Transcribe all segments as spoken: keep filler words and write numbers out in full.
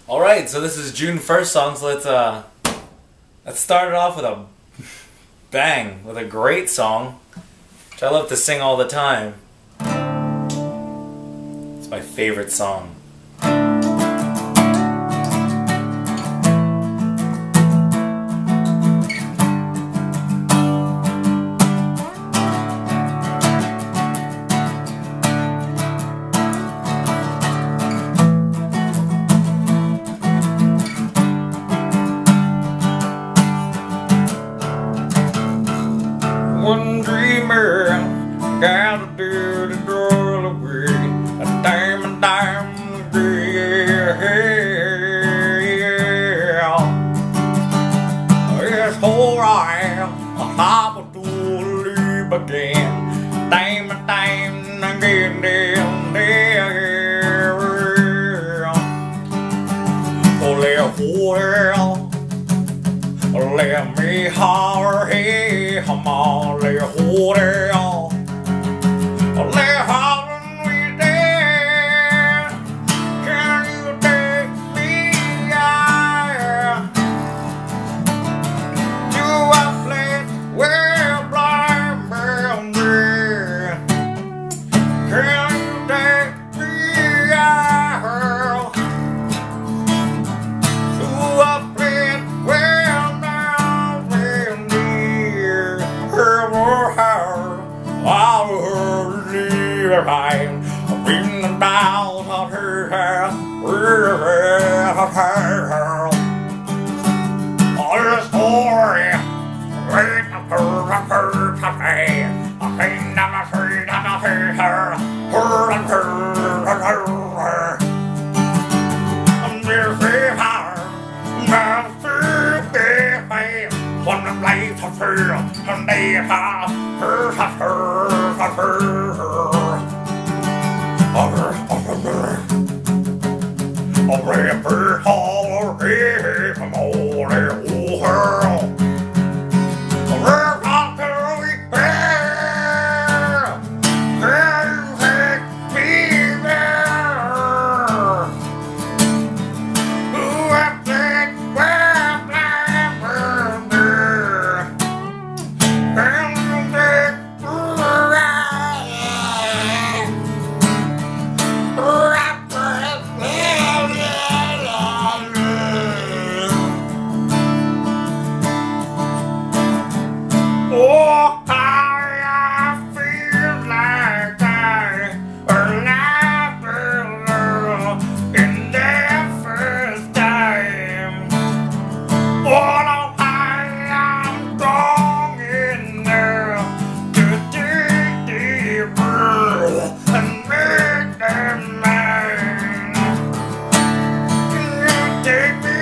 Alright, so this is June first song, so let's uh let's start it off with a bang, with a great song, which I love to sing all the time. It's my favorite song. One dreamer got to do the girl away, a dime and dime, yeah. It's alright, how to live again, dime and dime again, there. Oh, let me holler, hey, come on, let hold it on. Let holler me there. Can you take me out to a place where blind men there? Can you take me out to a place where I'm reading about her hair, her hair. All the story, wait up her, her, her, I think I'm afraid I'm afraid her, her, her, her, her. I'm busy her, I'm busy her. One of life of her, and they have her, her, her, her. I'll rip her all here from all that old girl. I'll rip off her hair. Can you take me there? Who I think where I'm there? Can you take me oh, I feel like I alive in their first time. Oh, no, I am going in there to dig deeper and make them mine. You take me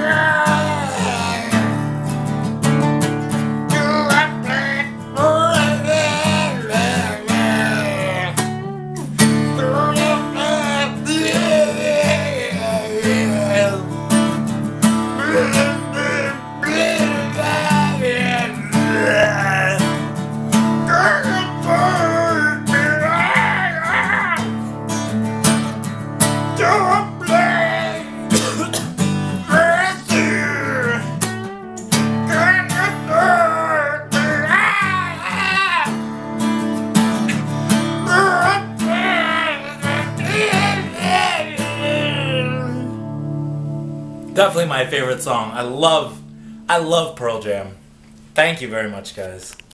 definitely my favorite song. I love, I love Pearl Jam. Thank you very much, guys.